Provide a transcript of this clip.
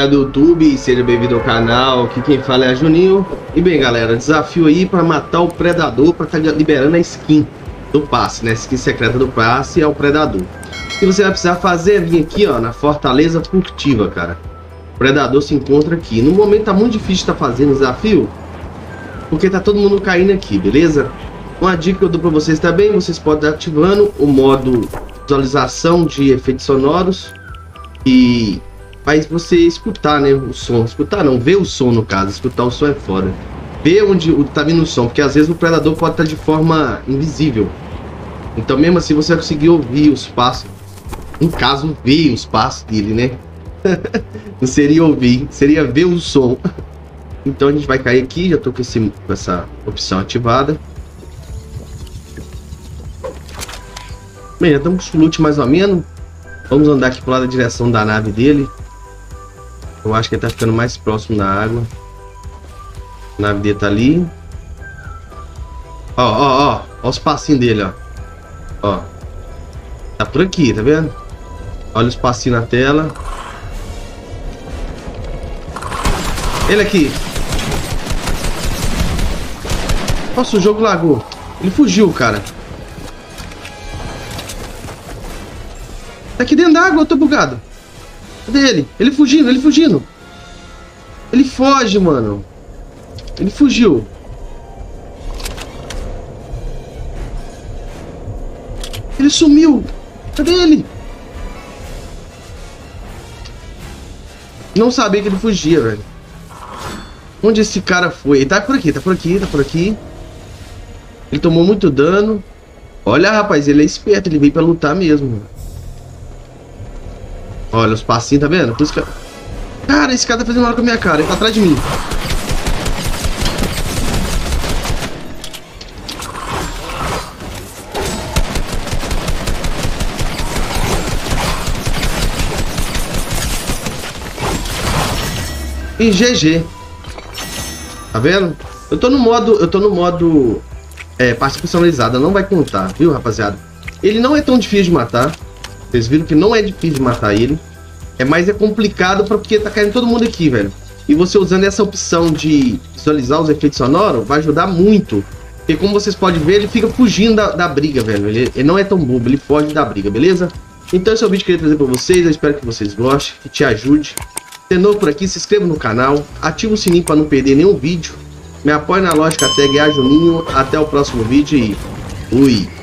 galera do YouTube, seja bem-vindo ao canal. Aqui quem fala é a Juninho. E bem, galera, desafio aí para matar o Predador, para estar liberando a skin do passe, né? A skin secreta do passe é o Predador. O que você vai precisar fazer é vir aqui, ó, na Fortaleza Furtiva, cara. O Predador se encontra aqui. No momento tá muito difícil estar fazendo o desafio, porque tá todo mundo caindo aqui, beleza? Uma dica que eu dou para vocês também, vocês podem estar ativando o modo visualização de efeitos sonoros e faz você escutar, né, o som. Escutar não, ver o som no caso. Escutar o som é foda. Ver onde tá vindo o som, porque às vezes o predador pode estar de forma invisível. Então mesmo assim você vai conseguir ouvir os passos. No caso, ver os passos dele, né? Não seria ouvir, seria ver o som. Então a gente vai cair aqui, já tô com essa opção ativada. Bem, já estamos com o loot mais ou menos. Vamos andar aqui pro lado da direção da nave dele. Eu acho que ele tá ficando mais próximo da água. A nave dele tá ali. Ó os passinhos dele, ó. Tá por aqui, tá vendo? Olha os passinhos na tela. Ele aqui. Nossa, o jogo lagou. Ele fugiu, cara. Tá aqui dentro da água, eu tô bugado. Cadê ele? Ele fugindo, ele fugindo. Ele foge, mano. Ele fugiu. Ele sumiu. Cadê ele? Não sabia que ele fugia, velho. Onde esse cara foi? Ele tá por aqui, tá por aqui, tá por aqui. Ele tomou muito dano. Olha, rapaz, ele é esperto, ele veio pra lutar mesmo. Olha os passinhos, tá vendo? Por isso que... Cara, esse cara tá fazendo hora com a minha cara. Ele tá atrás de mim. E GG. Tá vendo? Eu tô no modo parte personalizada. Não vai contar, viu, rapaziada? Ele não é tão difícil de matar. Vocês viram que não é difícil de matar ele. Mas é complicado porque tá caindo todo mundo aqui, velho. E você usando essa opção de visualizar os efeitos sonoros vai ajudar muito. Porque como vocês podem ver, ele fica fugindo da briga, velho. Ele não é tão bobo, ele foge da briga, beleza? Então esse é o vídeo que eu queria trazer pra vocês. Eu espero que vocês gostem, que te ajude. Se é novo por aqui, se inscreva no canal. Ativa o sininho pra não perder nenhum vídeo. Me apoie na lógica tag a Juninho. Até o próximo vídeo e fui!